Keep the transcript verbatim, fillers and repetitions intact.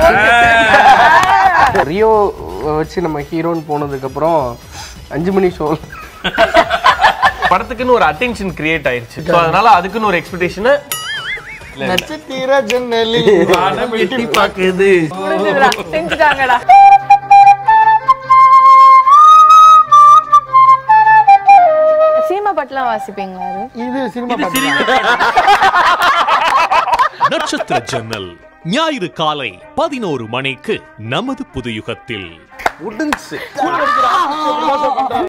Rio வச்சு நம்ம ஹீரோன்னு போனதுக்கு அப்புறம் அஞ்சு மணி ஷோ படத்துக்குன்னு ஒரு அட்டென்ஷன் கிரியேட் ஆயிருச்சு. அதனால அதுக்குன்னு ஒரு எக்ஸ்பெக்டேஷன் நட்சத்திர ஜன்னலி வானம் எட்டி பாக்குது. செஞ்சுட்டாங்கடா. சினிமா பாட்டுலாம் வாசிப்பீங்களா? இது சினிமா பாட்டு. நட்சத்திர ஜன்னல் ஞாயிறு காலை பதினோரு மணிக்கு நமது புதுயுகத்தில்.